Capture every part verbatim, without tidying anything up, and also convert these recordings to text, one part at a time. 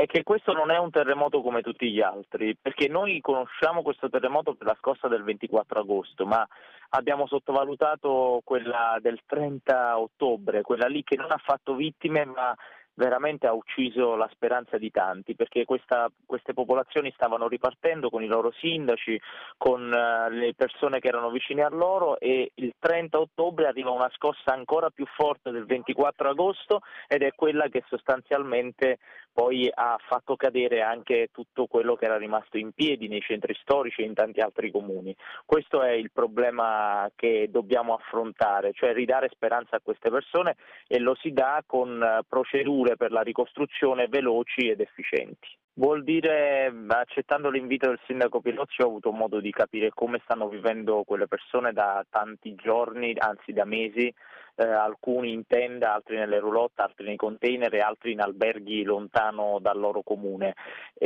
è che questo non è un terremoto come tutti gli altri, perché noi conosciamo questo terremoto per la scossa del ventiquattro agosto, ma abbiamo sottovalutato quella del trenta ottobre, quella lì che non ha fatto vittime, ma veramente ha ucciso la speranza di tanti, perché questa, queste popolazioni stavano ripartendo con i loro sindaci, con uh, le persone che erano vicine a loro, e il trenta ottobre arriva una scossa ancora più forte del ventiquattro agosto, ed è quella che sostanzialmente poi ha fatto cadere anche tutto quello che era rimasto in piedi nei centri storici e in tanti altri comuni. Questo è il problema che dobbiamo affrontare, cioè ridare speranza a queste persone, e lo si dà con procedure per la ricostruzione veloci ed efficienti. Vuol dire, accettando l'invito del sindaco Pilozzi, ho avuto modo di capire come stanno vivendo quelle persone da tanti giorni, anzi da mesi, eh, alcuni in tenda, altri nelle roulotte, altri nei container e altri in alberghi lontano dal loro comune.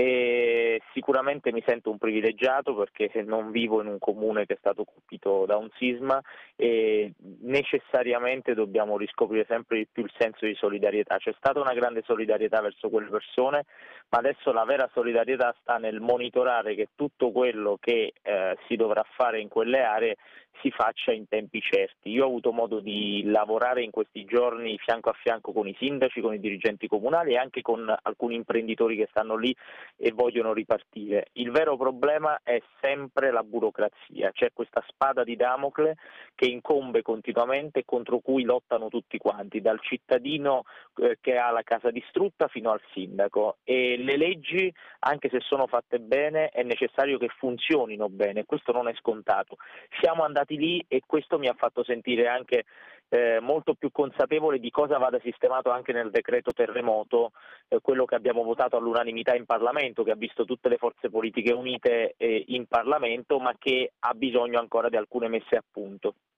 E sicuramente mi sento un privilegiato perché non vivo in un comune che è stato colpito da un sisma, e necessariamente dobbiamo riscoprire sempre di più il senso di solidarietà. C'è stata una grande solidarietà verso quelle persone, ma adesso la vera solidarietà sta nel monitorare che tutto quello che eh, si dovrà fare in quelle aree si faccia in tempi certi. Io ho avuto modo di lavorare in questi giorni fianco a fianco con i sindaci, con i dirigenti comunali e anche con alcuni imprenditori che stanno lì e vogliono ripartire. Il vero problema è sempre la burocrazia, c'è questa spada di Damocle che incombe continuamente e contro cui lottano tutti quanti, dal cittadino eh, che ha la casa distrutta fino al sindaco, e le leggi, anche se sono fatte bene, è necessario che funzionino bene, questo non è scontato. Siamo andati lì e questo mi ha fatto sentire anche eh, molto più consapevole di cosa vada sistemato anche nel decreto terremoto, eh, quello che abbiamo votato all'unanimità in Parlamento, che ha visto tutte le forze politiche unite eh, in Parlamento, ma che ha bisogno ancora di alcune messe a punto.